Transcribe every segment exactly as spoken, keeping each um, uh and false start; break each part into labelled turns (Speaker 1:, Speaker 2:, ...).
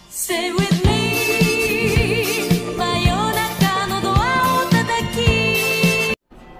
Speaker 1: Stay with me. 真夜中のドアを叩き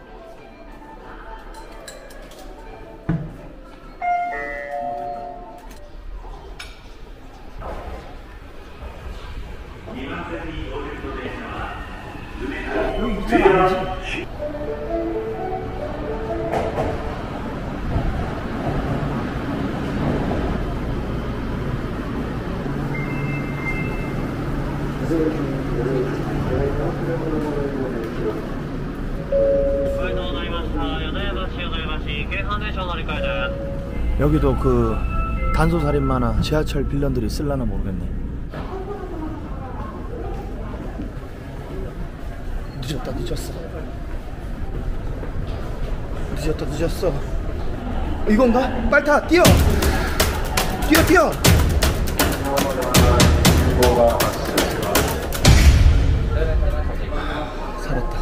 Speaker 2: 여기도 그 단소살인마나 지하철 빌런들이 쓸라나 모르겠네. 늦었다 늦었어 늦었다 늦었어. 이건가? 빨리 타! 뛰어! 뛰어 뛰어! 살았다.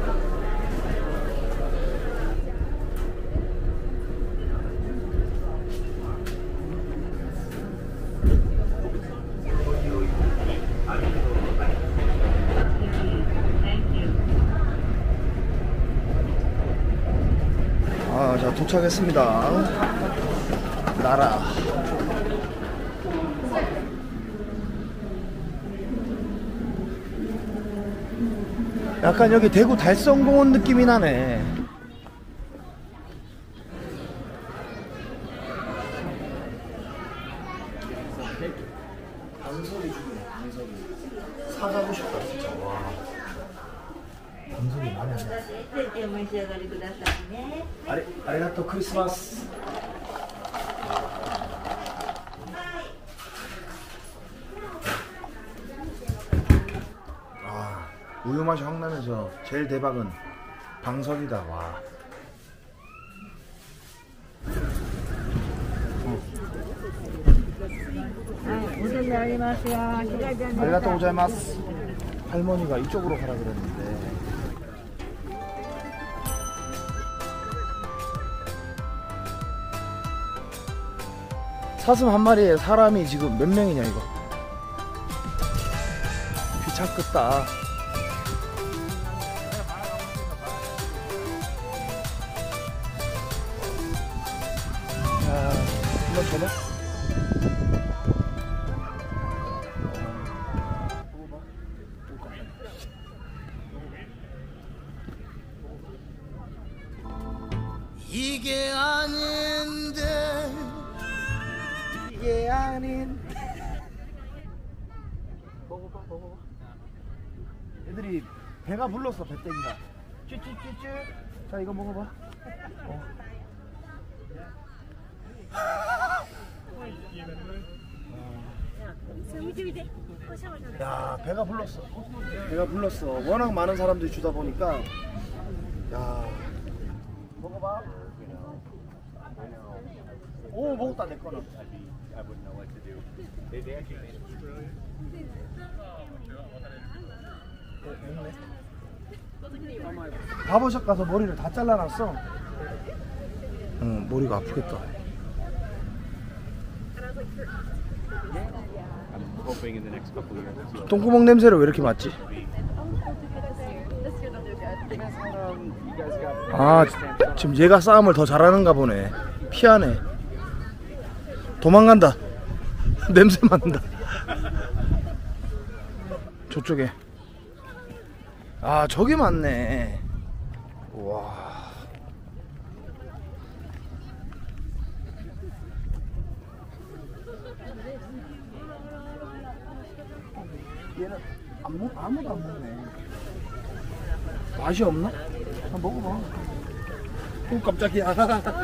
Speaker 2: 아, 자 도착했습니다. 나라. 약간 여기 대구 달성공원 느낌이 나네. 방석이 죽이네. 방석이 사가고 싶다 진짜. 와, 방석이 많이 하네. 아리, 아리가또 크리스마스. 아, 우유 맛이 확 나면서 제일 대박은 방석이다. 와. 아리가또 고자이마스. 할머니가 이쪽으로 가라 그랬는데. 사슴 한 마리에 사람이 지금 몇 명이냐 이거. 귀차 끝다. 자, 한번 더 넣어. 이게 아닌데 이게 아닌. 먹어봐 먹어봐. 애들이 배가 불렀어. 배때기가 쭈쭈쭈쭈. 자 이거 먹어봐. 어. 야, 배가 불렀어. 배가 불렀어. 워낙 많은 사람들이 주다 보니까. 야, 먹어봐. 오, 먹었다 내 거는. 바버샵 가서 머리를 다 잘라놨어. 응, 머리가 아프겠다. 똥구멍 냄새를 왜 이렇게 맡지? 아, 지금 얘가 싸움을 더 잘하는가 보네. 피하네. 도망간다. 냄새 맡는다. 저쪽에. 아, 저기 맞네. 와. 얘는 안 먹, 아무도 안 먹네. 맛이 없나? 한번 먹어봐. 오, 깜짝이야.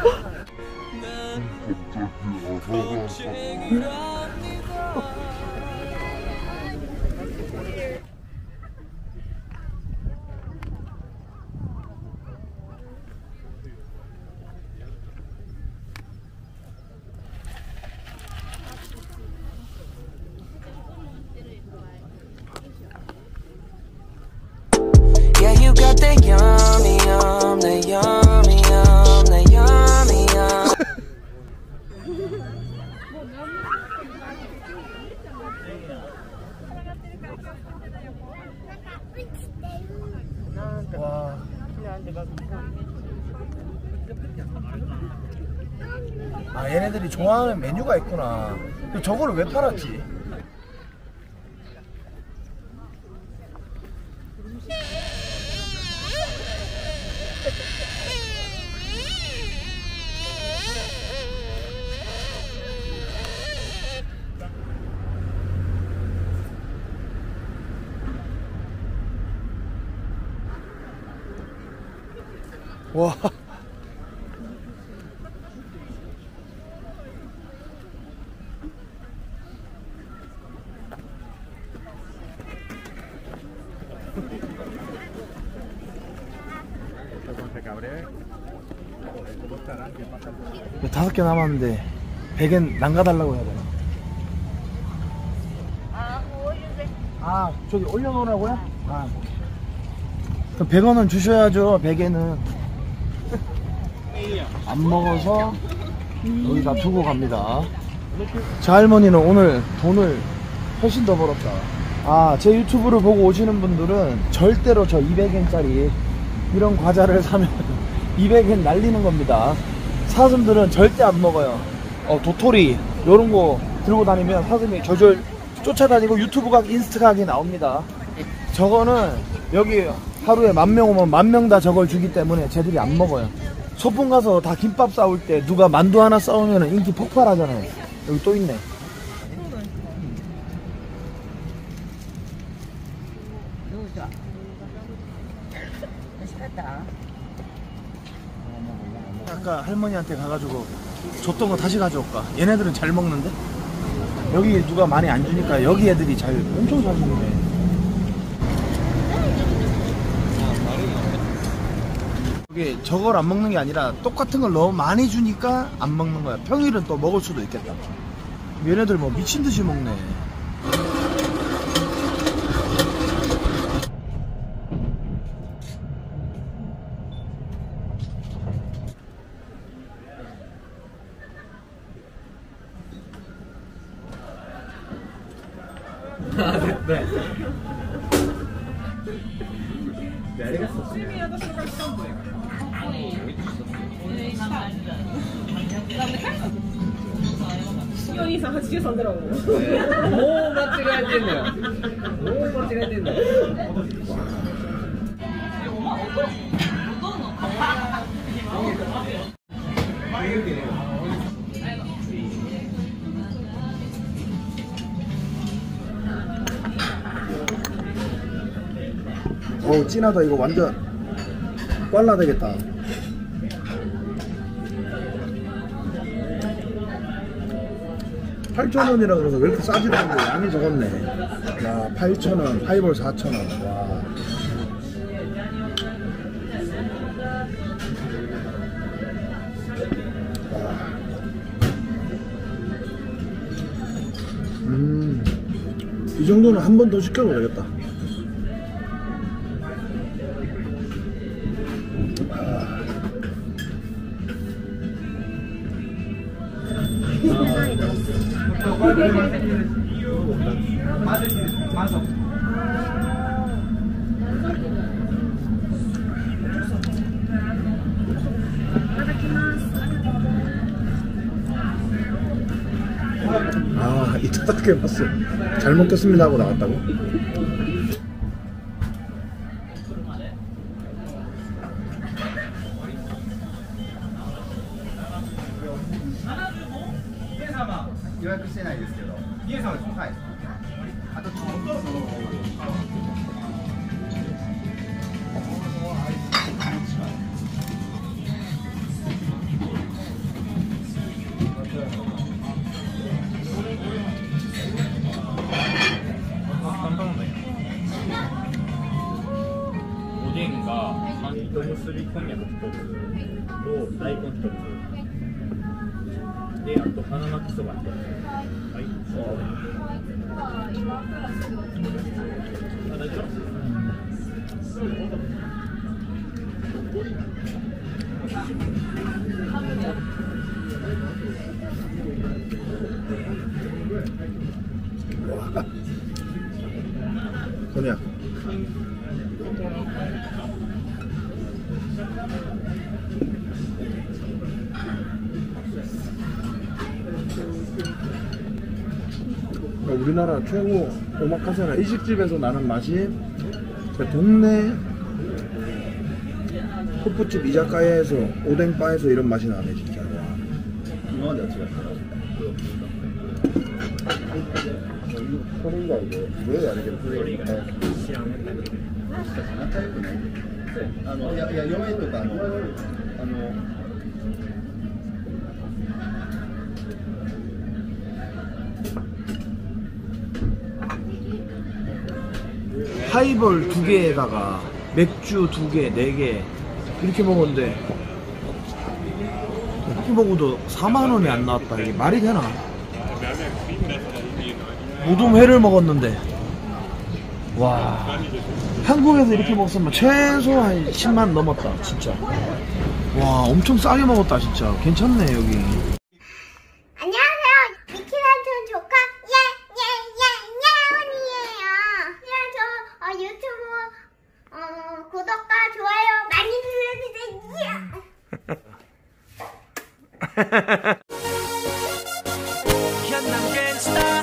Speaker 3: Yeah, you got the yummy, yum, the yummy, yum, the yummy, yum.
Speaker 2: 아 얘네들이 좋아하는 메뉴가 있구나. 근데 저거를 왜 팔았지? 와. 다섯 개 남았는데 백 엔 남가달라고 해야 되나? 아 저기 올려놓으라고요? 아 그럼 백 원은 주셔야죠. 백 엔은 안 먹어서 여기다 두고 갑니다. 제 할머니는 오늘 돈을 훨씬 더 벌었다. 아 제 유튜브를 보고 오시는 분들은 절대로 저 이백 엔짜리 이런 과자를 사면 이백 엔 날리는 겁니다. 사슴들은 절대 안 먹어요. 어, 도토리 요런 거 들고 다니면 사슴이 졸졸 쫓아다니고 유튜브 각 인스타 각이 나옵니다. 저거는 여기 하루에 만 명 오면 만 명 다 저걸 주기 때문에 쟤들이 안 먹어요. 소풍 가서 다 김밥 싸울 때 누가 만두 하나 싸우면 인기 폭발하잖아요. 여기 또 있네. 아까 할머니한테 가가지고 줬던 거 다시 가져올까? 얘네들은 잘 먹는데? 여기 누가 많이 안 주니까 여기 애들이 잘 엄청 잘 먹네. 이게 저걸 안 먹는 게 아니라 똑같은 걸 너무 많이 주니까 안 먹는 거야. 평일은 또 먹을 수도 있겠다. 얘네들 뭐 미친 듯이 먹네. 네. 네, 알겠습니다.
Speaker 4: 시온이さんはちじゅうさんだろう。もう
Speaker 5: 間違えてんのよ。もう間違えてんのよ。
Speaker 2: 어우 진하다. 이거 완전 꽐라 되겠다. 팔천 원이라 그래서 왜 이렇게 싸지도 않는데 양이 적었네. 야 팔천 원, 하이볼 사천 원. 와. 음, 이 정도는 한 번 더 시켜도 되겠다. 아, 이 따뜻하게 봤어. 잘 먹겠습니다 하고 나왔다고?
Speaker 6: 結びこんにゃくひとつと大根ひとつで、あと花巻きそばひとつ。はい、そう。あ、大丈夫？
Speaker 2: こんにゃく 우리나라 최고 오마카세나 일식집에서 나는 맛이 그 동네 호프집 이자카야에서 오뎅바에서 이런 맛이 나네 진짜.
Speaker 6: 이거 어디 갔어?
Speaker 2: 소리가 이거 왜 안 이렇게 소리가?
Speaker 6: 仲良くないあのいやいや嫁とかあのあの
Speaker 2: 하이볼 두 개에다가 맥주 두 개, 네 개 이렇게 먹었는데 이렇게 먹어도 사만 원이 안 나왔다. 이게 말이 되나? 우동회를 먹었는데 와 한국에서 이렇게 먹었으면 최소 한 십만 원 넘었다 진짜. 와 엄청 싸게 먹었다 진짜. 괜찮네 여기.
Speaker 7: 안녕하세요. 미키란촌 조카 예예예예예언이에요. 그냥 저 어, 유튜브 어, 구독과 좋아요 많이 눌러주세요.
Speaker 3: 현남 갱스타